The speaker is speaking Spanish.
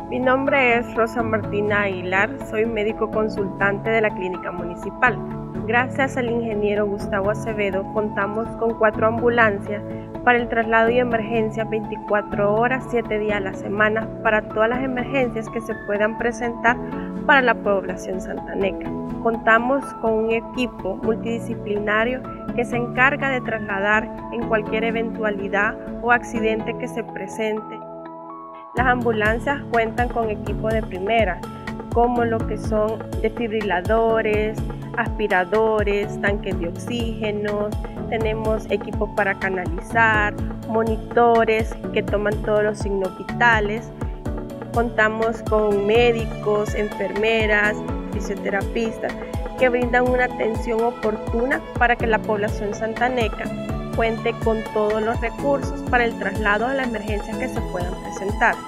Mi nombre es Rosa Martina Aguilar, soy médico consultante de la Clínica Municipal. Gracias al ingeniero Gustavo Acevedo contamos con 4 ambulancias para el traslado y emergencia 24 horas, 7 días a la semana para todas las emergencias que se puedan presentar para la población santaneca. Contamos con un equipo multidisciplinario que se encarga de trasladar en cualquier eventualidad o accidente que se presente. Las ambulancias cuentan con equipo de primera, como lo que son desfibriladores, aspiradores, tanques de oxígeno, tenemos equipos para canalizar, monitores que toman todos los signos vitales, contamos con médicos, enfermeras, fisioterapistas que brindan una atención oportuna para que la población santaneca cuente con todos los recursos para el traslado a las emergencias que se puedan presentar.